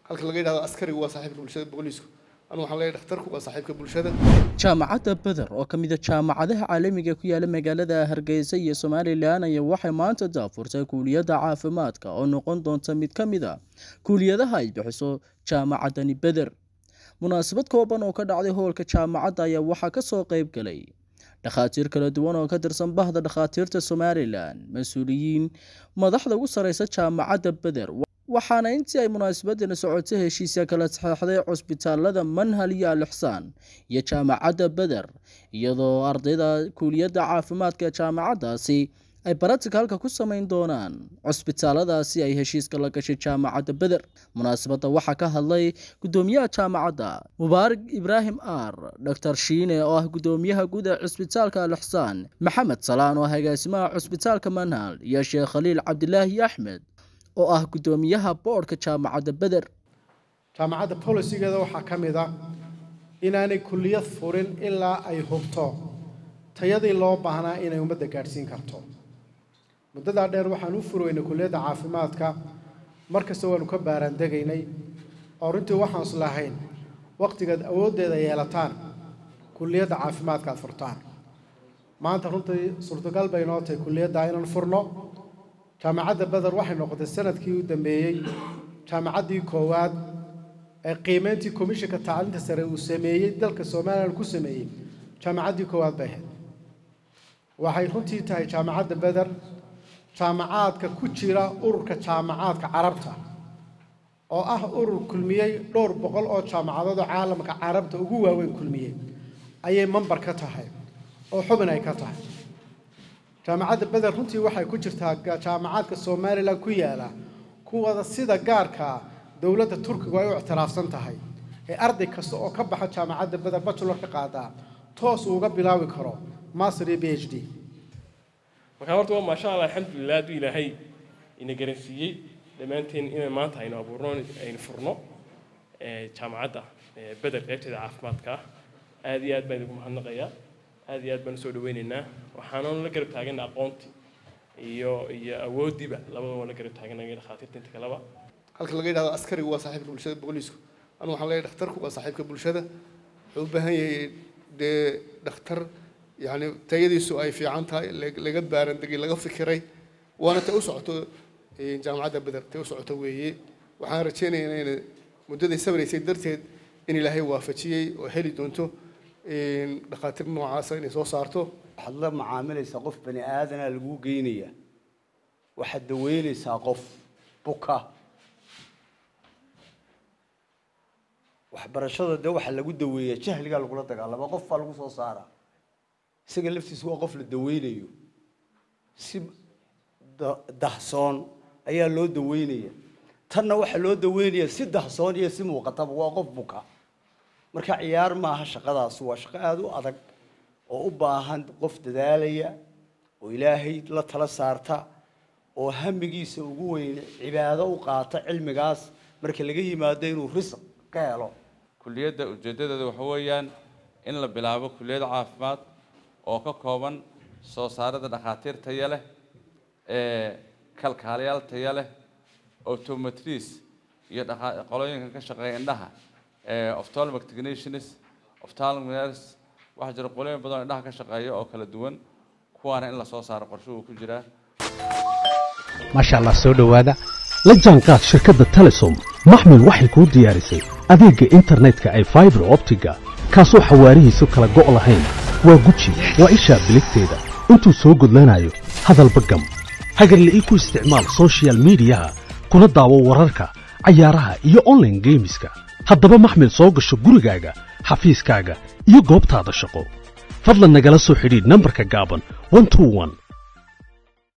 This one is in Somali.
halka laga yiraahdo askari waa saaxiibka bulshada booliisku أنا وحنا dhakhtarku waa saaxiibka bulshada jaamacadda Badar oo kamid ah jaamacadaha caalamiga ku yaala magaalada Hargeysa iyo Soomaaliland ayaa waxay maanta daafurtay kuuliyadda caafimaadka oo noqon doonta mid kamid ah kuuliyadaha ay bixiso jaamacadani Badar munaasabad kooban oo ka dhacday hoolka jaamacadda ayaa waxa ka soo qayb galay dhakhaatiir kala duwan oo ka tirsan bahda dhakhaatiirta Soomaaliland mas'uuliyiin madaxda ugu sareysa jaamacadda Badar waxaana intii ay munaasabadana socotay heshiisyo kala saxeexday cusbitaalada Manhal iyo Al-Ihsan iyo jaamacadda Badar iyadoo ardayda kuuliyadda caafimaadka jaamacadaasi ay practicalka ku sameyn doonaan cusbitaaladaasi ay heshiiska la gashay jaamacadda Badar munaasabada waxa ka hadlay gudoomiyaha jaamacadda Mubaarak Ibrahim Dr. Shiine oo ah gudoomiyaha guud ee cusbitaalka Al-Ihsan Maxamed Salaan oo agaasimaha cusbitaalka Manhal iyo Sheekh Khaliil Cabdilaahi Axmed oo ah gudoomiyaha boardka jaamacadda Badar jaamacadda policy-geeda waxa kamid ah inaanay kulliyad furin ilaa ay hubto tayadii loo baahnaa inay ummadda gaarsiin karto muddada dheer waxaan u furoynay kulliyadda caafimaadka markasta waanu ka baaran degaynay oo runtii waxaan islahayn waqtigeed awoodeeda yeelataan kulliyadda caafimaadka aad furtaan maanta runtii suurtagal bay noo tahay kulliyadda inaan furno jaamacadda Badar waxay noqotay sanadkii u dambeeyay jaamacaddii koowaad ee qiimeyntii komishanka tacliinta sare uu sameeyay dalka Soomaaliland ku sameeyay jaamacaddii koowaad bay ahayd waxay runtii tahay jaamacadda Badar jaamacaadka ku jira ururka jaamacaadka Carabta oo ah urur kulmiyay dhowr boqol oo jaamacadood oo caalamka Carabta ugu waaweyn kulmiyay ayay member ka tahay oo xubin ay ka tahay jaamacadda Badar runtii waxay ku jirtaa jaamacaadka Soomaaliland ku yaala kuwada sida gaarka dawladda Turkiga ay u ictiraafsan tahay ee arday kasta oo ka baxa jaamacadda Badar bachelor ka qaada toos uga bilaabi karo master iyo PhD marka horta ma sha Allah alxamdulillah du ilaahay ina garansiiyay dhamaanteen in maanta aynu abuurno aynu furno jaamacadda Badar qaybteeda caafimaadka aad iyo aad baan ugu mahadnaqayaa aad iyo aad baan soo dhaweynaynaa waxaan la garab taaganaa aqoonti iyo awoodiba labadaba la garab taaganaa dhakhaatiirta inta kale halka laga yiraahdo askari waa saaxiibka bulshada booliisku أنا وحنا dhakhtarku waa saaxiibka bulshada wuxuu u baahan yahay dhakhtar يعني tayadiisu ay fiican tahay laga baaran degay laga fikiray waana ta u socoto jaamacadda Badar ta u socoto weeye waxaan rajaynaynaa in muddada sabraysay darteed in Ilaahay waafajiyay oo heli doonto dhakhaatiir noocaas inay soo saarto waxaad la macaamilaysaa qof bani aadana lagu geynaya waxaad daweynaysaa qof buka waxbarashada de waxa lagu daweeyaa jahliga lagu la dagaalamo qof baa lagu soo saaraa isaga laftiisu waa qof la daweynayo si dahsoon ayaa loo daweynaya tanna waxa loo daweynaya si dahsoon iyo si muuqataba waa qof buka marka ciyaar ma aha shaqadaas waa shaqo aad u adag oo u baahan qof dadaalaya oo Ilaahay la tala saarta oo hamigiisa ugu weyn cibaado u qaata cilmigaas marka laga yimaado inuu risq ka helo kulliyadda ujeedadeedu waxa weeyaan in la bilaabo kulliyadda caafimaad oo ka kooban soo saarida dhakhaatiir tayo leh kalkaaliyaal tayo leh optometrist iyo qolooyinka ka shaqeeya indhaha ophthalmic technicians ophthalmic nurse waxa jira qolooyin badan indhaha ka shaqeeya oo kala duwan kuwaana in la soo saaro qorshuhu ku jira masha Allah soo dhawaada la jaanqaad shirkadda Telesom maxmed waxay ku diyaarisay adeegga internetka ay fiber optiga kaasoo xawaarihiisu kala go' lahayn waa guji waa isha biligteeda intuu soo gudlanayo hadalba gam hagarlii ku isticmaal social media kuna daawo wararka ciyaaraha iyo online gameska haddaba maxmed soo gasho gurigaaga xafiiskaaga iyo goobtaada shaqo fadlan nagala soo xidhiidh nambarka gaaban 121